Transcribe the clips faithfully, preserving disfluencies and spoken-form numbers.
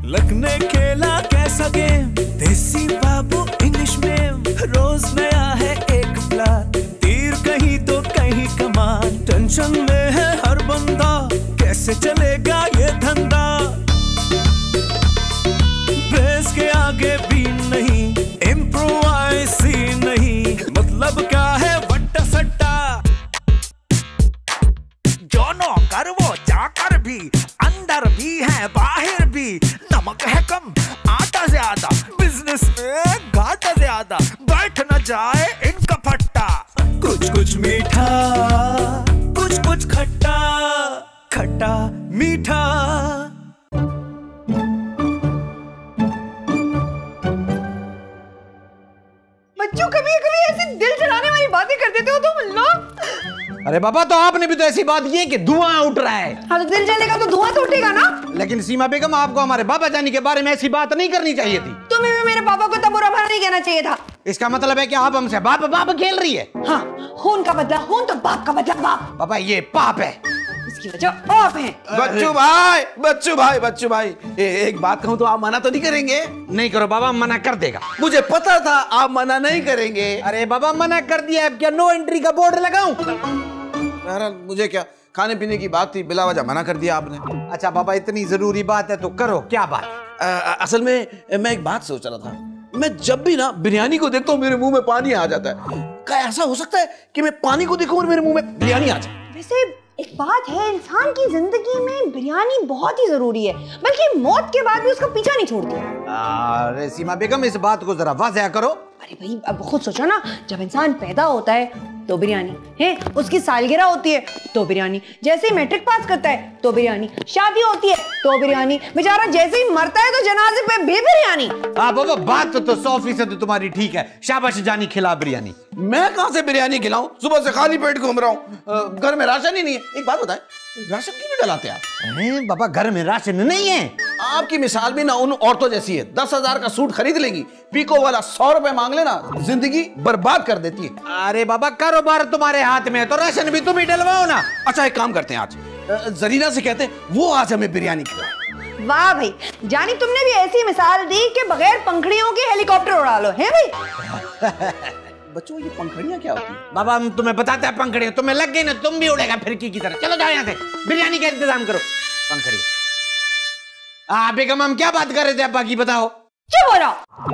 Luck ने खेला कैसा गेम, देसी बाबू इंग्लिश में, रोज नया है एक प्लान, तीर कहीं तो कहीं कमान, टेंशन में है हर बंदा, कैसे चलेगा ये धंधा, बेस के आगे भी नहीं, इम्प्रोवाइज ही नहीं, मतलब क्या है वट्टा सट्टा, जो नौकर वो चाकर भी, अंदर भी है बाहर भी, नमक है कम आटा ज्यादा, बिजनेस में घाटा ज्यादा, बैठ न जाए इनका फट्टा, कुछ कुछ मीठा कुछ कुछ खट्टा, खट्टा मीठा। बच्चों कभी कभी ऐसी दिल जलाने वाली बातें कर देते हो तुम लोग। अरे बाबा तो आपने भी तो ऐसी बात की है कि धुआं उठ रहा है। हाँ तो दिल जलेगा तो धुआं तो उठेगा ना। लेकिन सीमा बेगम आपको हमारे बाबा जानी के बारे में ऐसी बात नहीं करनी चाहिए थी। तुम्हें भी मेरे पापा को तब बुरा भला नहीं कहना चाहिए था। इसका मतलब है कि आप हमसे बाप बाप खेल रही है। हाँ खून का बदला खून तो बाप का बदला बाप। बाबा ये पाप है, इसकी वजह आप हैं। बच्चू भाई बच्चू भाई बच्चू भाई ए, एक बात कहूँ तो आप मना तो नहीं करेंगे? नहीं करो बाबा, मना कर देगा। मुझे पता था आप मना नहीं करेंगे। अरे बाबा मना कर दिया, अब क्या नो एंट्री का बोर्ड लगाऊं? बहरहाल मुझे क्या, खाने पीने की बात थी, बिला वजह मना कर दिया आपने। अच्छा बाबा इतनी जरूरी बात है तो करो, क्या बात? आ, असल में मैं एक बात सोच रहा था, मैं जब भी ना बिरयानी को देखता हूँ मेरे मुंह में पानी आ जाता है। क्या ऐसा हो सकता है कि मैं पानी को देखूं और मेरे मुंह में बिरयानी आ जाए? वैसे एक बात है, इंसान की जिंदगी में बिरयानी बहुत ही जरूरी है, बल्कि मौत के बाद भी उसका पीछा नहीं छोड़ती। अरे सीमा बेगम इस बात को जरा वाज़ेह करो। अरे भाई अब खुद सोचो ना, जब इंसान पैदा होता है तो बिरयानी है, उसकी सालगिरह होती है तो बिरयानी, जैसे ही मैट्रिक पास करता है तो बिरयानी, शादी होती है तो बिरयानी, बेचारा जैसे ही मरता है तो जनाजे पे भी बिरयानी। हाँ बाबा बात तो सौ फीसद तुम्हारी ठीक है, शाबाश जानी खिला बिरयानी। मैं कहां से बिरयानी खिलाऊं, सुबह से खाली पेट घूम रहा हूँ, घर में राशन ही नहीं है। एक बात बताए, राशन क्यों नहीं डलाते आप? अरे बाबा घर में राशन नहीं है। आपकी मिसाल भी ना उन औरतों जैसी है, दस हजार का सूट खरीद लेंगी, पीको वाला सौ रुपए मांग लेना, जिंदगी बर्बाद कर देती है। अरे बाबा कारोबार तुम्हारे हाथ में है तो राशन भी तुम ही डलवाओ ना। अच्छा एक काम करते हैं, आज जरीना से कहते हैं वो आज हमें बिरयानी खिलाए। वाह भाई जानी, तुमने भी ऐसी मिसाल दी कि बगैर पंखड़ियों के हेलीकॉप्टर उड़ा लो, है भाई? बच्चों ये पंखड़ियां क्या होती हैं? बाबा हम तुम्हें बताते हैं पंखड़ियां, तुम्हें लग गई ना तुम भी उड़ेगा फिरकी की तरह। चलो जाओ यहाँ से, बिरयानी का इंतजाम करो। पंखड़ी हाँ बेगम हम क्या बात कर रहे थे, अब बाकी बताओ। चुप हो रहो।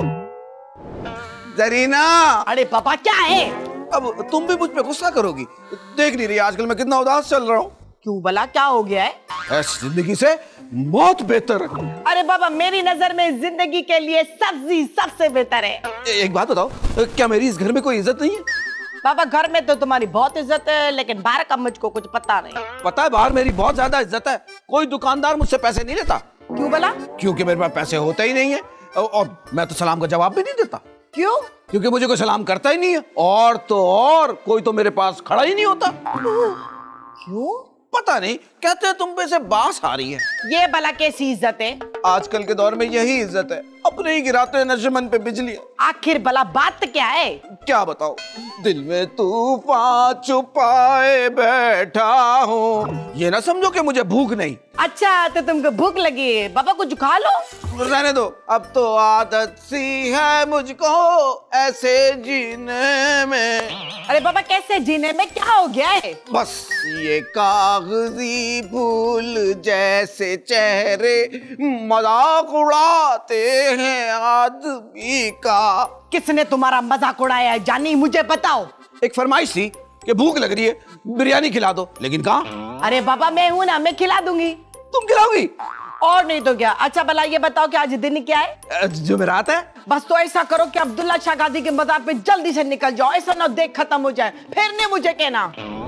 जरीना अरे पापा क्या है? अब तुम भी मुझ पे गुस्सा करोगी, देख नहीं रही आजकल मैं कितना उदास चल रहा हूँ। क्यों भला क्या हो गया है? ऐसी जिंदगी से मौत बेहतर है। अरे बाबा मेरी नजर में जिंदगी के लिए सब्जी सबसे बेहतर है। एक बात बताओ, क्या मेरी इस घर में कोई इज्जत नहीं है? बाबा घर में तो तुम्हारी बहुत इज्जत है, लेकिन बाहर का मुझको कुछ पता नहीं। पता है बाहर मेरी बहुत ज्यादा इज्जत है, कोई दुकानदार मुझसे पैसे नहीं लेता। क्यों भला? क्योंकि मेरे पास पैसे होते ही नहीं है, और मैं तो सलाम का जवाब भी नहीं देता। क्यों? क्योंकि मुझे कोई सलाम करता ही नहीं है, और तो और कोई तो मेरे पास खड़ा ही नहीं होता। क्यों? पता नहीं, कहते हैं तुम पे से बास आ रही है। ये भला कैसी इज्जत है? आजकल के दौर में यही इज्जत है, अपने ही गिराते हैं नशेमन पे बिजली। आखिर भला बात क्या है? क्या बताओ, दिल में तूफान छुपाए बैठा हूँ, ये ना समझो कि मुझे भूख नहीं। अच्छा तो तुमको भूख लगी है, बाबा कुछ खा लो। रहने दो, अब तो आदत सी है मुझको ऐसे जीने में। अरे बाबा कैसे जीने में, क्या हो गया है? बस ये कागजी फूल जैसे चेहरे मजाक उड़ाते हैं आदमी का। किसने तुम्हारा मजाक उड़ाया है जानी, मुझे बताओ। एक फरमाइश थी कि भूख लग रही है, बिरयानी खिला दो, लेकिन कहाँ? अरे बाबा मैं हूं ना, मैं खिला दूंगी। तुम खिलाओगी? और नहीं तो क्या। अच्छा भला ये बताओ कि आज दिन क्या है? जुमेरात है। बस तो ऐसा करो कि अब्दुल्ला शाह गाजी के मज़ार पे जल्दी से निकल जाओ, ऐसा ना देख खत्म हो जाए, फिर नहीं मुझे कहना।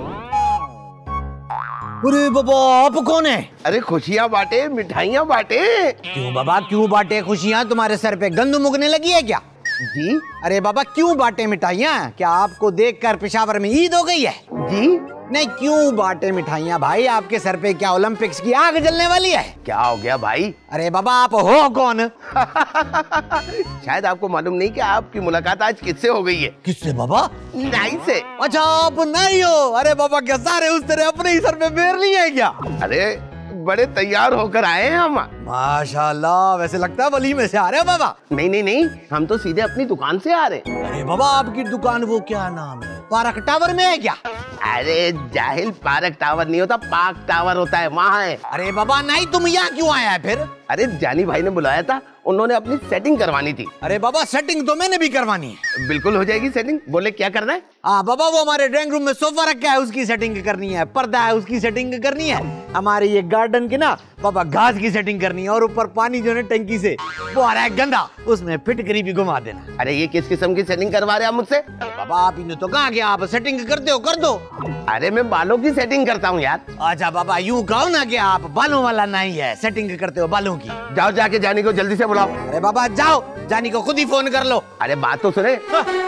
अरे बाबा आप कौन है? अरे खुशियाँ बांटे, मिठाइयाँ बांटे। क्यों बाबा क्यों बांटे खुशियाँ, तुम्हारे सर पे गंदम उगने लगी है क्या? जी? अरे बाबा क्यों बांटे मिठाइयाँ, क्या आपको देखकर पेशावर में ईद हो गई है? जी? नहीं क्यों बांटे मिठाइयाँ भाई, आपके सर पे क्या ओलंपिक्स की आग जलने वाली है? क्या हो गया भाई? अरे बाबा आप हो कौन? शायद आपको मालूम नहीं कि आपकी मुलाकात आज किससे हो गई है। किससे बाबा? नाई से। अच्छा आप नहीं हो? अरे बाबा क्या सारे उस तरह अपने ही सर पे बेर लिए हैं क्या? अरे बड़े तैयार होकर आए हैं हम। माशाल्लाह, वैसे लगता है वली में से आ रहे हो बाबा। नहीं नहीं नहीं, हम तो सीधे अपनी दुकान से आ रहे हैं। अरे बाबा, आपकी दुकान वो क्या नाम है, पार्क टावर में है क्या? अरे जाहिल, पार्क टावर नहीं होता, पार्क टावर होता है, वहाँ है। अरे बाबा नहीं, तुम यहाँ क्यों आया है फिर? अरे जानी भाई ने बुलाया था, उन्होंने अपनी सेटिंग करवानी थी। अरे बाबा, सेटिंग तो मैंने भी करवानी है। बिल्कुल हो जाएगी सेटिंग। बोले क्या करना है? हाँ बाबा, वो हमारे ड्राइंग रूम में सोफा रखा है, उसकी सेटिंग करनी है। पर्दा है, उसकी सेटिंग करनी है। हमारे ये गार्डन की ना बाबा घास की सेटिंग करनी है। और ऊपर पानी जो है टंकी से वो आ रहा है गंदा, उसमें फिटकरी भी घुमा देना। अरे ये किस किस्म की सेटिंग करवा रहे हैं आप मुझसे? बाबा आप इन्हें तो कहा कि आप सेटिंग करते हो, कर दो। अरे मैं बालों की सेटिंग करता हूँ यार। अच्छा बाबा, यूं कहो ना कि आप बालों वाला नहीं है, सेटिंग करते हो बालों की। जाओ जाके जानी को जल्दी से बुलाओ। अरे बाबा जाओ, जानी को खुद ही फोन कर लो। अरे बात तो सुने।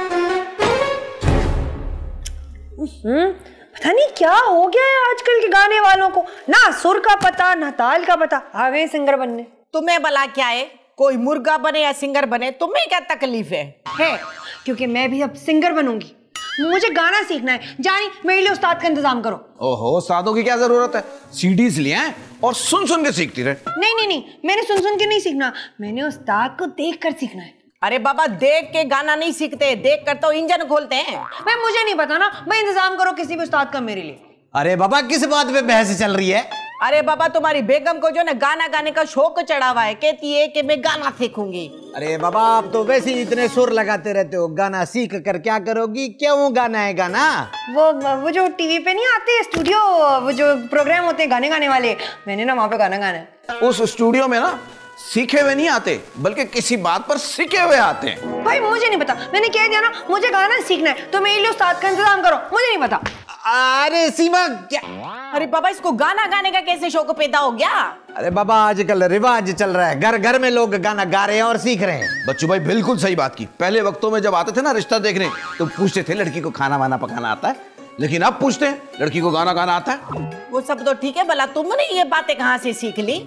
हम्म, पता नहीं क्या हो गया है आजकल के गाने वालों को, ना सुर का पता ना ताल का पता। आवे सिंगर बनने। तुम्हें भला क्या है, कोई मुर्गा बने या सिंगर बने, तुम्हें क्या तकलीफ है? है क्योंकि मैं भी अब सिंगर बनूंगी। मुझे गाना सीखना है। जानी, मेरे लिए उस्ताद का इंतजाम करो। ओहो, उस्तादों की क्या जरूरत है, सीडीज लिए हैं और सुन सुन के सीखती रहे। नहीं नहीं नहीं, मैंने सुन सुन के नहीं सीखना, मैंने उस्ताद को देख कर सीखना है। अरे बाबा, देख के गाना नहीं सीखते, देख कर तो इंजन खोलते हैं। मैं मुझे नहीं पता ना, भाई इंतजाम करो किसी भी उस्ताद का मेरे लिए। अरे बाबा, किस बात पे बहस चल रही है? अरे बाबा, तुम्हारी बेगम को जो ना गाना गाने का शौक चढ़ा हुआ है, कहती है कि मैं गाना सीखूंगी। अरे बाबा, आप तो वैसे ही इतने सुर लगाते रहते हो, गाना सीख कर क्या करोगी? क्यों गाना है गाना? वो वो जो टीवी पे नहीं आते स्टूडियो, वो जो प्रोग्राम होते हैं गाने गाने वाले, मैंने ना वहाँ पे गाना गाना है। उस स्टूडियो में ना सीखे हुए नहीं आते, बल्कि किसी बात पर सीखे हुए आते हैं। भाई मुझे नहीं पता, मैंने कह दिया ना मुझे गाना सीखना है, तो मेरे लिए उस्ताद का इंतजाम करो। मुझे नहीं पता। अरे सीमा क्या? अरे बाबा, इसको गाना गाने का कैसे शौक पैदा हो गया? अरे बाबा, आजकल रिवाज चल रहा है, घर घर में लोग गाना गा रहे हैं और सीख रहे हैं। बच्चू भाई बिल्कुल सही बात की। पहले वक्तों में जब आते थे ना रिश्ता देखने, तो पूछते थे लड़की को खाना वाना पकाना आता है, लेकिन अब पूछते हैं लड़की को गाना गाना आता है। वो सब तो ठीक है, भला तुमने ये बातें कहाँ से सीख ली?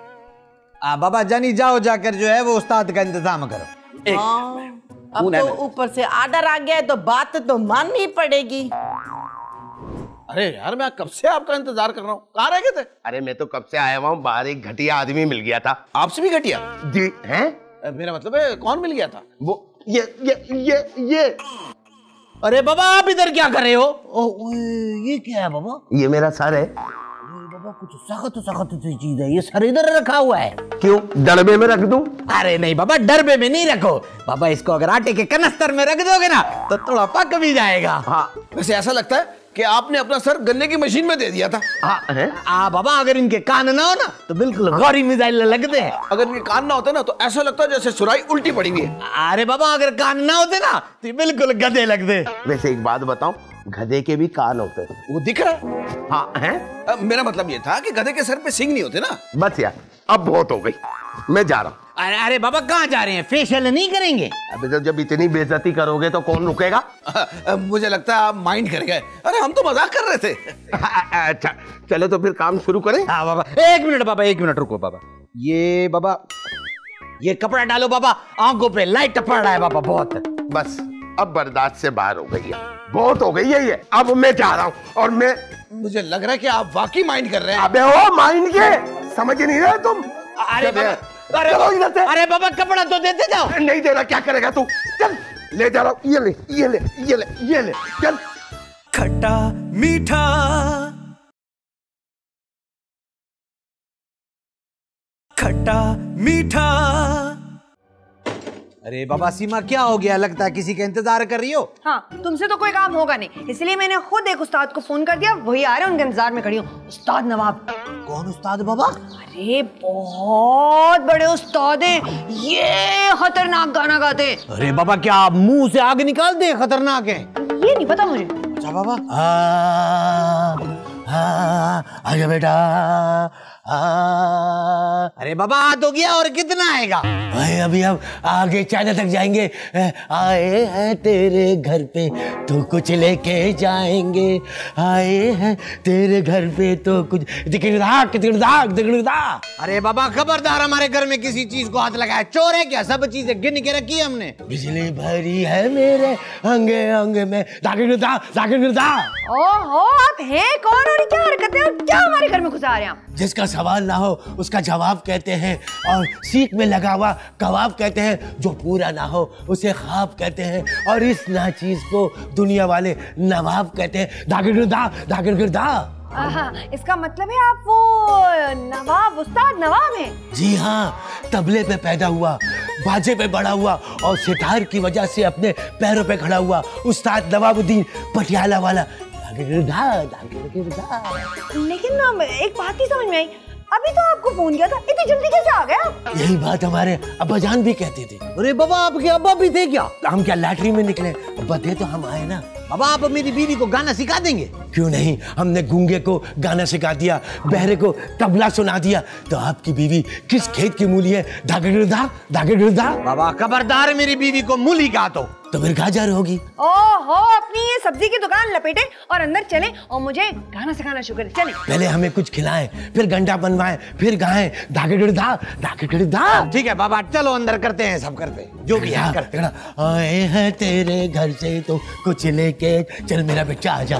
आ बाबा जानी, जाओ जाकर जो है वो उस्ताद का इंतजाम करो। हाँ, अब तो ऊपर से आर्डर आ गया है तो बात तो माननी पड़ेगी। अरे यार, मैं कब से आपका इंतजार कर रहा हूँ, कहाँ रह गए थे? अरे मैं तो कब से आया हुआ हूँ, बाहर एक घटिया आदमी मिल गया था। आपसे भी घटिया? जी हैं? मेरा मतलब है कौन मिल गया था? वो ये ये ये ये अरे बाबा, आप इधर क्या कर रहे हो? ओ, ये क्या है बाबा? ये मेरा सर है। बाबा, कुछ सख्त सख्त सी चीज है, ये सर इधर रखा हुआ है। क्यों, डरबे में रख दूं? अरे नहीं बाबा, डरबे में नहीं रखो बाबा, इसको अगर आटे के कनस्तर में रख दोगे ना तो थोड़ा पक भी जाएगा। हाँ, वैसे ऐसा लगता है कि आपने अपना सर गन्ने की मशीन में दे दिया था। हाँ है? आ बाबा, अगर इनके कान ना हो ना तो बिल्कुल गौरी मिसाइल लगते हैं। अगर इनके कान ना होते ना तो ऐसा लगता है जैसे सुराई उल्टी पड़ी हुई है। अरे बाबा, अगर कान ना होते ना तो बिल्कुल गधे लगते। वैसे एक बात बताऊं, गधे के भी कान होते हैं। वो दिख रहा है? हाँ है? अब मेरा मतलब ये था कि गधे के सर पे सींग नहीं होते ना। बस यार, अब बहुत हो गई, मैं जा रहा हूँ। अरे अरे बाबा, कहाँ जा रहे हैं? फेशियल नहीं करेंगे? अबे तो जब इतनी बेइज्जती करोगे तो कौन रुकेगा? मुझे लगता है आप माइंड कर गए। अरे हम तो मजाक कर रहे थे। अच्छा चलो तो फिर काम शुरू करें। हाँ बाबा, एक मिनट बाबा, एक मिनट रुको बाबा। ये बाबा, ये कपड़ा डालो बाबा, आंखों पे लाइट पड़ रहा है बाबा बहुत। बस अब बर्दाश्त से बाहर हो गई है, बहुत हो गई है ये, अब मैं जा रहा हूँ। और मैं, मुझे लग रहा है कि आप वाकई माइंड कर रहे हैं। अबे ओ माइंड के, समझ नहीं रहे तुम? अरे बाबा, अरे चलो इधर से। अरे बाबा, कपड़ा तो देते जाओ। नहीं दे रहा, क्या करेगा तू? चल ले जा रहा हूँ, ये ले ये ले ये ले ये ले, चल। खट्टा मीठा, खट्टा मीठा। अरे बाबा सीमा, क्या हो गया? लगता है किसी का इंतजार कर रही हो। हाँ, तुमसे तो कोई काम होगा नहीं, इसलिए मैंने खुद एक उस्ताद को फोन कर दिया, वही आ रहे हैं, उनके इंतजार में खड़ी हूँ। उस्ताद नवाब। कौन उस्ताद बाबा? अरे बहुत बड़े उस्ताद हैं, ये खतरनाक गाना गाते हैं। अरे बाबा, क्या आप मुंह से आग निकाल दे? खतरनाक है? ये नहीं पता मुझे। अच्छा बाबा। हाँ हाँ, आजा बेटा, हाँ अरे बाबा आ तो गया, और कितना आएगा? भाई अभी हम आगे चाइना तक जाएंगे। आए हैं तेरे घर पे तो कुछ लेके जाएंगे, आए हैं तेरे घर पे तो कुछ दिकड़दाक दिकड़दाक दिकड़दाक। अरे बाबा खबरदार, हमारे घर में किसी चीज को हाथ लगाया। चोर है क्या? सब चीजें गिन के रखी है हमने। बिजली भरी है मेरे अंगे अंग में, दागिड़दा दागिड़दा। ओहो, आप हैं कौन और क्या हरकतें और क्या हमारे घर में घुसा रहे हैं आप? जिसका सवाल ना हो उसका जवाब कहते हैं, और सीख में लगा हुआ कबाब कहते हैं, जो पूरा ना हो उसे ख्वाब कहते हैं, और इस नाचीज को दुनिया वाले नवाब कहते हैं। दागिड़दा दागिड़दा। आहा, इसका मतलब है आप वो नवाब, उस्ताद नवाब हैं? जी हाँ, तबले पे पैदा हुआ, बाजे पे बड़ा हुआ, और सितार की वजह से अपने पैरों पे खड़ा हुआ उस्ताद नवाबुद्दीन पटियाला वाला। दागिड़दा दागिड़दा। लेकिन ना एक बात नहीं समझ में आई, अभी तो आपको फोन किया था, इतनी जल्दी कैसे आ गया? यही बात हमारे अब्बाजान भी कहते थे। अरे बाबा आपके अब्बा भी थे क्या? हम क्या लैटरी में निकले? अब्बा थे तो हम आए ना। बाबा आप मेरी बीवी को गाना सिखा देंगे? क्यों नहीं, हमने गूंगे को गाना सिखा दिया, बहरे को तबला सुना दिया, तो आपकी बीवी किस खेत की मूली है? दागिड़दा दागिड़दा। बाबा खबरदार, मेरी बीवी को मूली कहा तो तो फिर गाजर होगी। ओहो, अपनी ये सब्जी की दुकान लपेटे और अंदर चले और मुझे गाना सिखाना शुरू करें। चले पहले हमें कुछ खिलाएं, फिर गंडा बनवाएं, फिर गाएं दागिड़दा दागिड़दा। ठीक है बाबा, चलो अंदर करते हैं, सब करते हैं जो भी है करते हैं। आए हैं तेरे घर से तो कुछ लेके चल मेरा बच्चा आजा।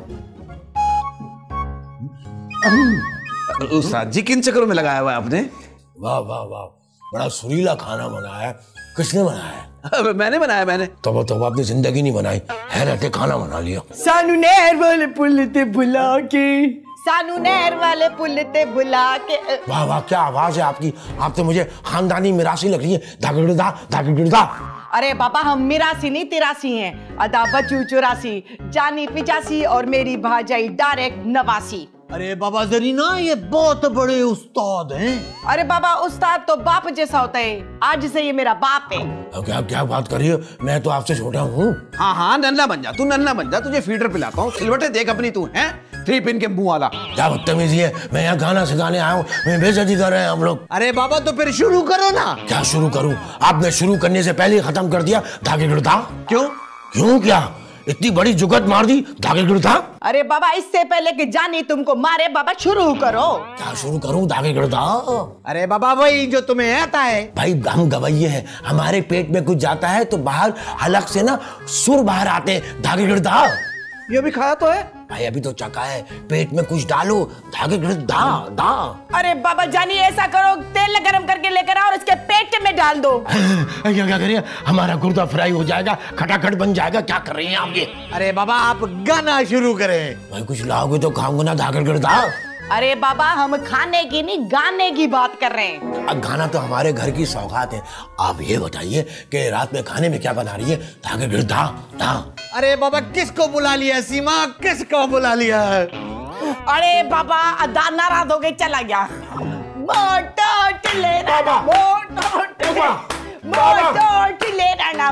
उस्ताद जी किन चक्करों में लगाया हुआ है आपने? वाह वाह वाह, बड़ा सुरीला खाना बनाया। किसने बनाया? अब मैंने बनाया। मैंने तो तो आपने जिंदगी नहीं बनाई, हैरत खाना बना लिया। सानू नहर वाले पुल ते बुला के, सानू नहर वाले पुल ते बुला के। वाह वाह, क्या आवाज है आपकी। आप तो मुझे खानदानी मिरासी लग रही है। दागिड़दा दागिड़दा। अरे पापा, हम मिरासी नहीं तिरासी हैं। अदा बचू चौरासी, जानी पिचासी और मेरी भाजाई डायरेक्ट नवासी। अरे बाबा जरीना, ये बहुत बड़े उस्ताद हैं। अरे बाबा, उस्ताद तो बाप जैसा होता है, आज से ये मेरा बाप है। अब क्या क्या बात कर रही हो? मैं तो आपसे छोटा हूँ। हाँ हाँ, नन्ना बन जा तू, नन्ना बन जा, तुझे फीडर पिलाता हूँ। सिलवटे देख अपनी तू है, थ्री पिन के मुंह वाला। क्या बदतमीजी है, मैं यहाँ गाना सिखाने आया हूँ, मैं बेइज्जती कर रहे हैं हम लोग। अरे बाबा तो फिर शुरू करो ना। क्या शुरू करूँ? आपने शुरू करने से पहले ही खत्म कर दिया। दागिड़दा। क्यों क्यों क्या इतनी बड़ी जुगत मार दी? दागिड़दा। अरे बाबा, इससे पहले कि जानी तुमको मारे, बाबा शुरू करो। क्या शुरू करूँ? दागिड़दा। अरे बाबा वही जो तुम्हें आता है। भाई हम गवैये हैं, हमारे पेट में कुछ जाता है तो बाहर हलक से ना सुर बाहर आते हैं। दागिड़दा। ये भी खाया तो है भाई, अभी तो चका है, पेट में कुछ डालो। दागिड़दा दा। अरे बाबा जानी, ऐसा करो, तेल गरम करके लेकर आओ और इसके पेट में डाल दो। क्या क्या करिए, हमारा गुर्दा फ्राई हो जाएगा, खटाखट बन जाएगा। क्या कर रही हैं आप ये? अरे बाबा आप गाना शुरू करें। भाई कुछ लाओगे तो खाऊंगा ना। दागिड़दा। अरे बाबा, हम खाने की नहीं गाने की बात कर रहे हैं। अब गाना तो हमारे घर की सौगात है। आप ये बताइए कि रात में खाने में क्या बना रही है? दागिड़दा दा। अरे बाबा किसको बुला लिया सीमा, किसको बुला लिया? अरे बाबा, अदा नाराज हो गए, चला गया। मोटो टिले राना, मोटो टिले, मोटो टिले राना,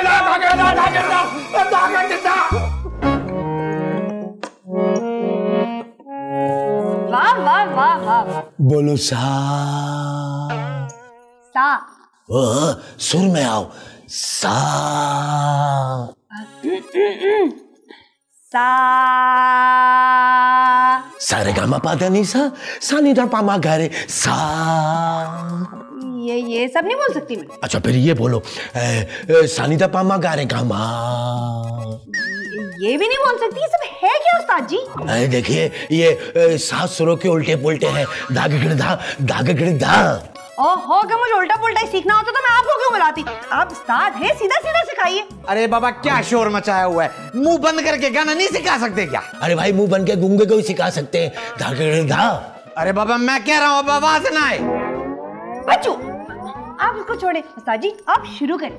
वाह वाह वाह वाह। बोलो सा। सा। ओ, सुर में आओ। सा। सा। सारे गामा पादा नहीं सा, सा नहीं था पामा गारे सा। ये ये सब नहीं बोल सकती मैं। अच्छा फिर ये बोलो, सानिदा पामा गारे गामा। ये भी नहीं बोल सकती। ये सब है क्या उस्ताद जी? अरे देखिए, ये सात सुरों के उल्टे पुल्टे हैं। दागिड़दा दागिड़दा। ओहो, अगर मुझे उल्टा पुल्टा ही सीखना होता तो मैं आपको क्यों बुलाती? आप उस्ताद हैं, सीधा सीधा सिखाइए। अरे बाबा क्या शोर मचाया हुआ है, मुंह बंद करके गाना नहीं सिखा सकते क्या? अरे भाई मुंह बन के गूंगे को ही सिखा सकते हैं। दागिड़दा। अरे बाबा मैं कह रहा हूँ, अब आवाज ना आए। बच्चू आप उसको छोड़े, उस्ताद जी आप शुरू करें।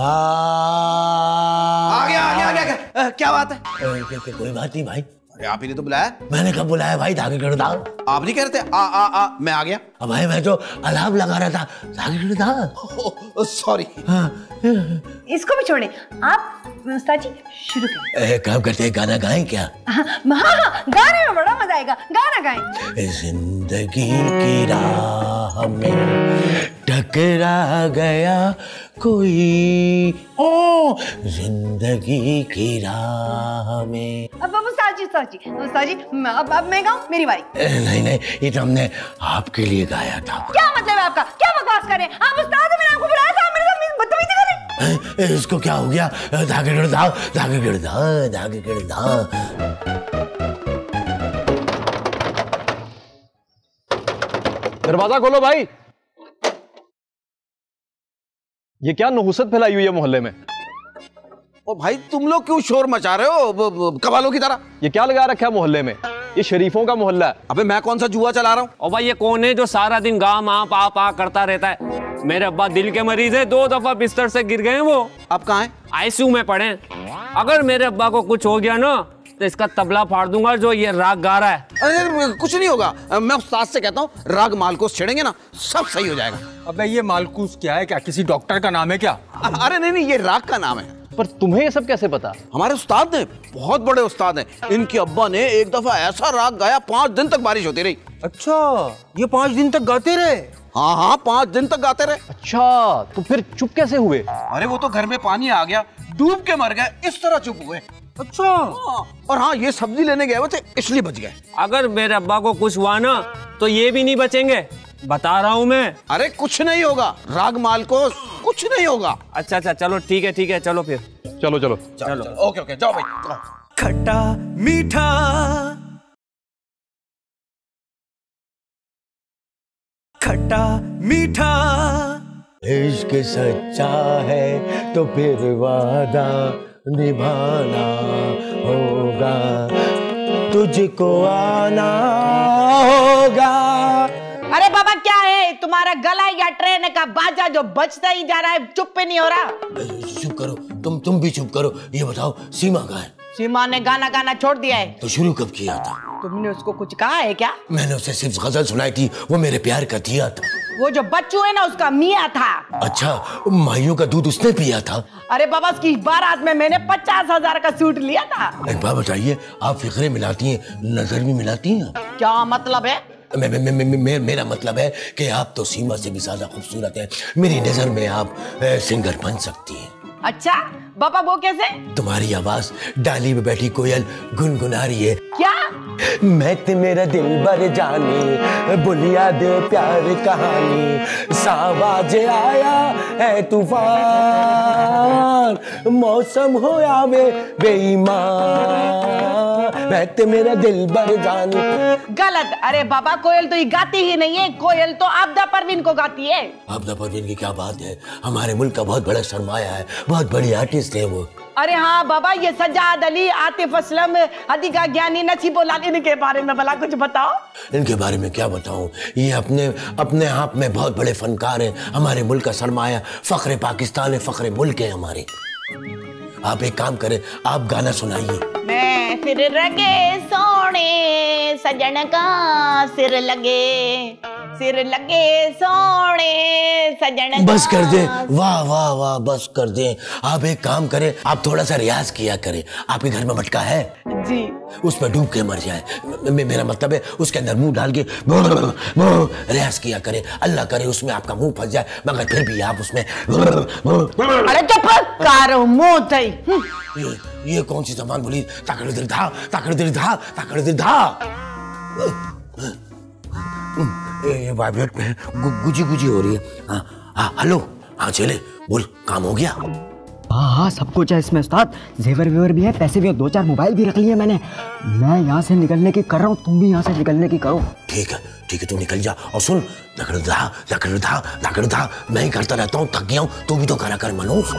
आ गया आ गया आ गया। क्या बात है? कोई बात नहीं भाई। अरे आप ही ने तो बुलाया। मैंने कब बुलाया भाई? दागिड़दा। आप नहीं कह रहे थे आ आ आ मैं आ गया। अब भाई मैं तो अलार्म लगा रहा था। दागिड़दा। सॉरी। इसको भी छोड़े, आप उस्ताद जी शुरू करें। काम करते हैं, गाना गाएं क्या? हाँ हाँ, गाने में बड़ा मजा आएगा, गाना गाएं। जिंदगी की राह में टकरा गया कोई ओ जिंदगी की राह में। अब अब उस्ताद जी उस्ताद जी उस्ताद जी मैं- अब अब मैं गाऊं, मेरी बारी। नहीं नहीं, ये तो हमने आपके लिए गाया था। क्या मतलब है आपका? क्या बकवास कर रहे हैं आप? उस्ताद हो, मैंने आपको बुलाया था, मेरे साथ बदतमीजी कर रहे हैं। ए, इसको क्या हो गया? धागे गिर दाओ, धागे गिर दाओ, धागे गिर दाओ। दरवाजा खोलो भाई। ये क्या नहुसत फैलाई हुई है मोहल्ले में? ओ भाई तुम लोग क्यों शोर मचा रहे हो ब- ब- कबालों की तरह? ये क्या लगा रखा है मोहल्ले में? ये शरीफों का मोहल्ला है। अबे मैं कौन सा जुआ चला रहा हूँ? और भाई ये कौन है जो सारा दिन गाँव माँ पा पा करता रहता है? मेरे अब्बा दिल के मरीज है, दो दफा बिस्तर से गिर गए हैं वो। आप कहाँ हैं? आईसीयू में पड़े हैं। अगर मेरे अब्बा को कुछ हो गया ना तो इसका तबला फाड़ दूंगा जो ये राग गा रहा है। अरे कुछ नहीं होगा, मैं उस्ताद से कहता हूँ राग मालकोस छेड़ेंगे ना सब सही हो जाएगा। अबे ये मालकूस क्या है? क्या किसी डॉक्टर का नाम है क्या? अरे नहीं नहीं, ये राग का नाम है। पर तुम्हें ये सब कैसे पता? हमारे उस्ताद ने, बहुत बड़े उस्ताद हैं। इनके अब्बा ने एक दफा ऐसा राग गाया, पांच दिन तक बारिश होती रही। अच्छा, ये पांच दिन तक गाते रहे? हाँ हाँ, पांच दिन तक गाते रहे। अच्छा, तो फिर चुप कैसे हुए? अरे वो तो घर में पानी आ गया, डूब के मर गए, इस तरह चुप हुए। अच्छा। हाँ, और हाँ ये सब्जी लेने गए हुए थे इसलिए बच गए। अगर मेरे अब्बा को कुछ हुआ ना तो ये भी नहीं बचेंगे, बता रहा हूँ मैं। अरे कुछ नहीं होगा, राग मालकोस कुछ नहीं होगा। अच्छा अच्छा चलो ठीक है ठीक है, चलो फिर चलो चलो चलो ओके ओके, जाओ भाई जाओ। खट्टा मीठा खट्टा मीठा इश्क सच्चा है तो फिर वादा निभाना होगा, तुझको आना होगा। अरे बाबा क्या है तुम्हारा गला या ट्रेन का बाजा जो बजता ही जा रहा है, चुप पे नहीं हो रहा? चुप करो, तुम तुम भी चुप करो। ये बताओ सीमा कहाँ है? सीमा ने गाना गाना छोड़ दिया है। तो शुरू कब किया था? तुमने उसको कुछ कहा है क्या? मैंने उसे सिर्फ गजल सुनाई थी, वो मेरे प्यार का दिया था। वो जो बच्चू है ना उसका मियाँ था। अच्छा, माइयों का दूध उसने पिया था? अरे बाबा उसकी बारात में मैंने पचास हजार का सूट लिया था। एक बात बताइए, आप फिक्रे मिलाती हैं, नजर भी मिलाती हैं? क्या मतलब है? मे, मे, मे, मे, मे, मेरा मतलब है कि आप तो सीमा से भी ज्यादा खूबसूरत हैं। मेरी नजर में आप ए, सिंगर बन सकती हैं। अच्छा बाबा वो कैसे? तुम्हारी आवाज डाली में बैठी कोयल गुनगुना रही है। क्या? मैं ते मेरा दिल भर जानी, बुलिया दे प्यार कहानी, सावाज आया है तूफान, मौसम हो आवे बेईमान, मैं ते मेरा दिल भर जानी। गलत। अरे बाबा कोयल तो ये गाती ही नहीं है, कोयल तो आपदा परवीन को गाती है। आपदा परवीन की क्या बात है, हमारे मुल्क का बहुत बड़ा सरमाया है, बहुत बड़ी आर्टिस्ट है वो। अरे हाँ बाबा, ये सज्जाद अली, आतिफ असलम, हदीका ज्ञानी, नसीबो लाल, इनके बारे में भला कुछ बताओ। इनके बारे में क्या बताऊं, ये अपने अपने आप में बहुत बड़े फनकार हैं। हमारे मुल्क का सरमाया, फख्रे पाकिस्तान है, फख्रे मुल्क है हमारे। आप एक काम करें, आप गाना सुनाइए। मैं फिर लगे सोने सजन का सिर लगे, सिर लगे सोने सजन का। बस कर दे, वाह वाह वाह, बस कर दे। आप एक काम करें, आप थोड़ा सा रियाज किया करें। आपके घर में मटका है? जी। उसमें डूब के मर जाए, मे- मेरा मतलब है उसके अंदर मुंह डाल के रियाज किया करें। अल्लाह करे उसमें आपका मुंह फंस जाए, मगर फिर भी आप उसमें। अरे चुप कर, मुंह थई। ये ये कौन सी जबान बोली? ताकड़ दिल धा, ताकड़ दिल धा, ताकड़ दिल धा। ये ये वाइब्रेट में गु, गुजी गुजी हो रही है। हाँ हाँ, हेलो, हाँ चले बोल, काम हो गया? हाँ हाँ सब कुछ है इसमें उस्ताद, जेवर वेवर भी है, पैसे भी है, दो चार मोबाइल भी रख लिए मैंने। मैं यहाँ से निकलने की कर रहा हूँ, तुम भी यहाँ से निकलने की करो। ठीक है ठीक है, तू निकल जा। और सुन, लकड़ धा लकड़ धा लकड़ धा, मैं ही करता रहता हूँ, थक गया हूँ, तू भी तो करा कर मनोज।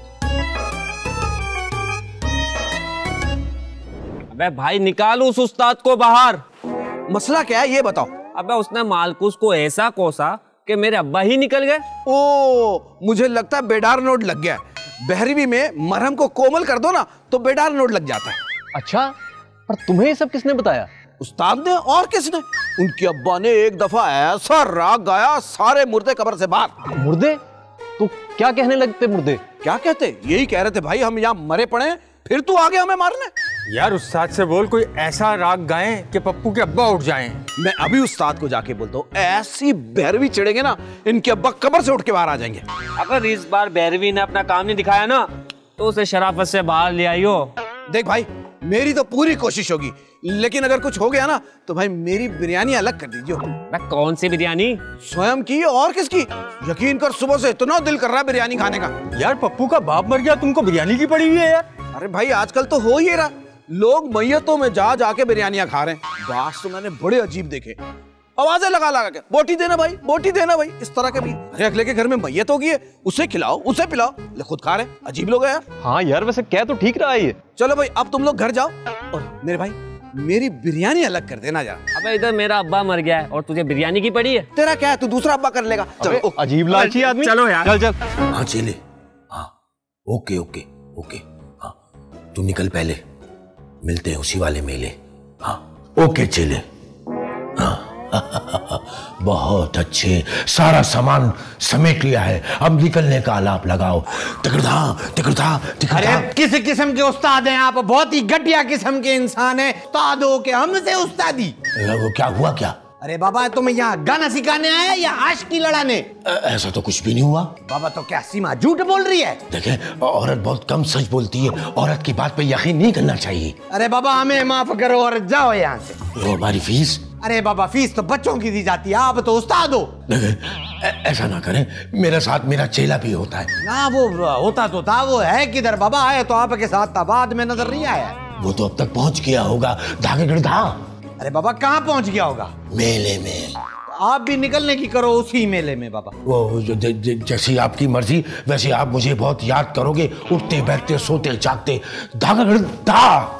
अबे भाई निकाल उस उस्ताद को बाहर। मसला क्या है ये बताओ। अबे उसने मालकूस को ऐसा कोसा कि मेरे अब्बा ही निकल गए। ओ, मुझे लगता है बेडार नोट लग गया है। बहरीवी में मरहम को कोमल कर दो ना तो बेडार नोट लग जाता है। अच्छा, पर तुम्हें ये सब किसने बताया? उस्ताद ने, और किसने? उनके अब्बा ने एक दफा ऐसा राग गाया, सारे मुर्दे कब्र से बाहर। मुर्दे? तो क्या कहने लगते मुर्दे? क्या कहते? यही कह रहे थे भाई हम यहाँ मरे पड़े, फिर तू आ गया हमें मारने। यार उस्ताद से बोल कोई ऐसा राग गाएं कि पप्पू के अब्बा उठ जाएं। मैं अभी उस्ताद को जाके बोलता हूँ, ऐसी भैरवी चढ़ेंगे ना इनके अब्बा कब्र से उठ के बाहर आ जाएंगे। अगर इस बार भैरवी ने अपना काम नहीं दिखाया ना तो उसे शराफत से बाहर ले आइयो। देख भाई, मेरी तो पूरी कोशिश होगी, लेकिन अगर कुछ हो गया ना तो भाई मेरी बिरयानी अलग कर दीजिए। मैं कौन सी बिरयानी? स्वयं की और किसकी? यकीन कर सुबह से इतना दिल कर रहा है बिरयानी खाने का। यार पप्पू का बाप मर गया, तुमको बिरयानी की पड़ी हुई है यार। अरे भाई आजकल तो हो ही रहा, लोग मैयतों में जा जाके बिरयानियां खा रहे हैं। बास तो मैंने बड़े अजीब देखे, आवाजें लगा लगा के बोटी देना भाई, बोटी देना भाई, इस तरह के भी। अरे अगले के घर में मैयत होगी है, उसे खिलाओ उसे पिलाओ, ले खुद खा रहे, अजीब लोग हैं यार। हाँ यार वैसे क्या तो ठीक रहा है ये। चलो भाई अब तुम लोग घर जाओ और मेरे भाई मेरी बिरयानी अलग कर देना जरा। अबे इधर मेरा अब्बा मर गया है और तुझे बिरयानी की पड़ी है। तेरा क्या है, तू दूसरा अब्बा कर लेगा। चलो अजीब लालची आदमी। चलो यार चल चल। हाँ चले, हाँ ओके ओके ओके, हाँ तू निकल पहले, मिलते हैं उसी वाले मेले। हाँ ओके चले। हाँ बहुत अच्छे, सारा सामान समेट लिया है, अब निकलने का आलाप लगाओ। तिकड़धा तिकड़धा तिकड़धा। अरे किस किस्म के उस्ताद हैं आप? बहुत ही घटिया किस्म के इंसान हैं। उस्ताद हो के हमसे उस्तादी। वो क्या हुआ क्या? अरे बाबा तुम यहाँ गाना सिखाने आए या आशिकी लड़ाने? ऐसा तो कुछ भी नहीं हुआ। बाबा तो क्या सीमा झूठ बोल रही है? देखें औरत बहुत कम सच बोलती है, औरत की बात पे यकीन नहीं करना चाहिए। अरे बाबा हमें माफ करो और जाओ यहाँ से। वो हमारी फीस? अरे बाबा फीस तो बच्चों की दी जाती है, आप तो उस्ताद हो। ऐसा ना करें, मेरे साथ मेरा चेला भी होता है ना। वो होता तो था, वो है किधर? बाबा आए तो आपके साथ था, बाद में नजर नहीं आया। वो तो अब तक पहुंच गया होगा धागे गढ़धा। अरे बाबा कहाँ पहुंच गया होगा? मेले में। आप भी निकलने की करो उसी मेले में बाबा। वो ज, ज, ज, जैसी आपकी मर्जी, वैसे आप मुझे बहुत याद करोगे, उठते बैठते सोते जागते। धागा गढ़धा।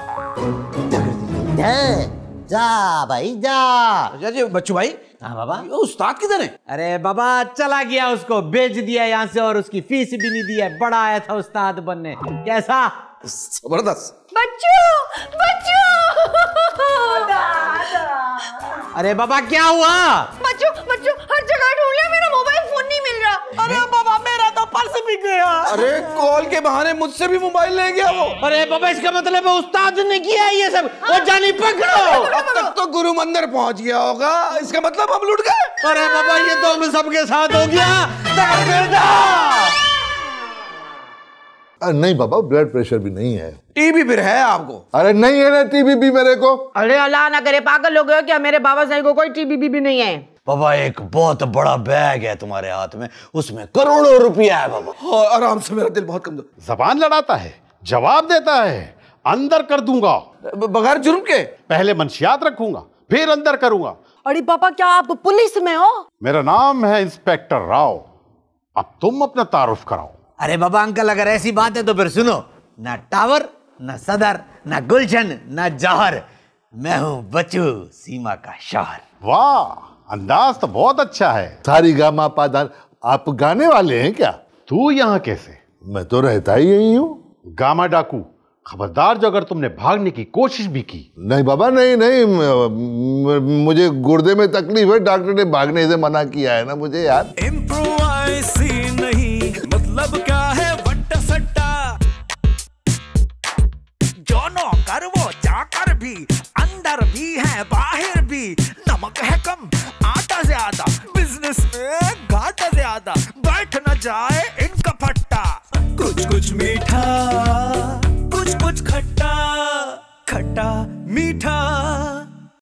जा भाई जा। जी बच्चू भाई। हाँ बाबा। उस्ताद किधर है? अरे बाबा चला गया, उसको बेच दिया यहाँ से और उसकी फीस भी नहीं दी है। बड़ा आया था उस्ताद बनने। कैसा? जबरदस्त। बच्चू बच्चू। अरे बाबा क्या हुआ? बच्चू बच्चू हर जगह ढूंढ लिया, मेरा मोबाइल फोन नहीं मिल रहा। अरे बाबा मेरा तो पर्स भी गया। अरे कॉल के बहाने मुझसे भी मोबाइल ले गया वो। अरे बाबा इसका मतलब है उस्ताद ने किया है ये सब। वो जानी पकड़ो। अब तक तो गुरु मंदिर पहुंच गया होगा, इसका मतलब हम लुट गए। अरे बाबा ये तो हम सबके साथ हो गया। नहीं बाबा ब्लड प्रेशर भी नहीं है। टीबी भी है आपको? अरे नहीं है ना टीबी भी मेरे को। अरे अल्लाह ना करे पागल हो गए क्या? मेरे बाबा साहब को कोई टीबी भी नहीं है। बाबा एक बहुत बड़ा बैग है तुम्हारे हाथ में, उसमें करोड़ों रुपया है बाबा। हाँ, आराम से, मेरा दिल बहुत कमजोर। जबान लड़ाता है, जवाब देता है। अंदर कर दूंगा बगैर जुर्म के। पहले मंशियात रखूंगा फिर अंदर करूंगा। अरे पापा क्या आप पुलिस में हो? मेरा नाम है इंस्पेक्टर राव। अब तुम अपना तारुफ कराओ। अरे बाबा अंकल अगर ऐसी बात है तो फिर सुनो, ना टावर ना सदर ना गुलशन ना जौहर, मैं हूँ बच्चू सीमा का शौहर। वाह अंदाज तो बहुत अच्छा है। सारी गा मा पा धा। आप गाने वाले हैं क्या? तू यहाँ कैसे? मैं तो रहता ही यही हूँ। गामा डाकू खबरदार जो अगर तुमने भागने की कोशिश भी की। नहीं बाबा नहीं नहीं, मुझे गुर्दे में तकलीफ है, डॉक्टर ने भागने से मना किया है ना मुझे यार। इम्प्रोवाइसी नहीं मतलब क्या है वट्टा सट्टा, जो नौकर वो चाकर भी, अंदर भी है बाहर भी, नमक है कम आटा ज्यादा, बिजनेस में घाटा ज्यादा, बैठ न जाए इनका फट्टा। कुछ कुछ मीठा कुछ कुछ खट्टा, खट्टा मीठा